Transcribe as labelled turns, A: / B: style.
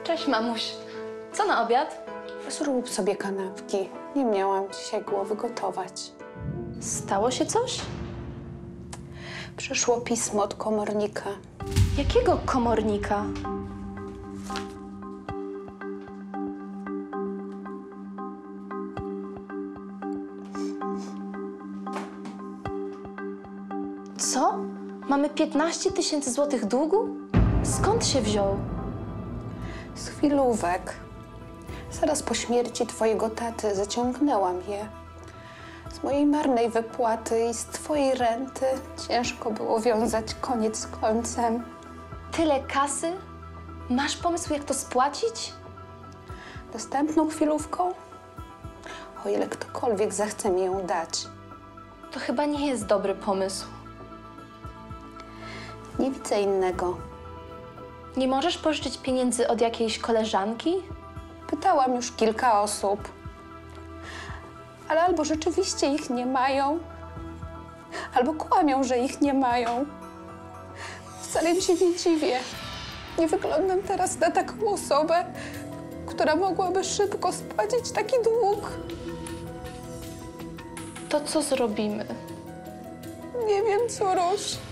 A: Cześć, mamuś. Co na obiad?
B: Zrób sobie kanapki. Nie miałam dzisiaj głowy gotować.
A: Stało się coś?
B: Przyszło pismo od komornika.
A: Jakiego komornika? Co? Mamy 15 000 złotych długu? Skąd się wziął?
B: Z chwilówek. Zaraz po śmierci twojego taty zaciągnęłam je. Z mojej marnej wypłaty i z twojej renty ciężko było wiązać koniec z końcem.
A: Tyle kasy? Masz pomysł, jak to spłacić?
B: Następną chwilówką? O ile ktokolwiek zechce mi ją dać.
A: To chyba nie jest dobry pomysł.
B: Nie widzę innego.
A: Nie możesz pożyczyć pieniędzy od jakiejś koleżanki?
B: Pytałam już kilka osób. Ale albo rzeczywiście ich nie mają, albo kłamią, że ich nie mają. Wcale mi się nie dziwię. Nie wyglądam teraz na taką osobę, która mogłaby szybko spłacić taki dług.
A: To co zrobimy?
B: Nie wiem, co, Roś.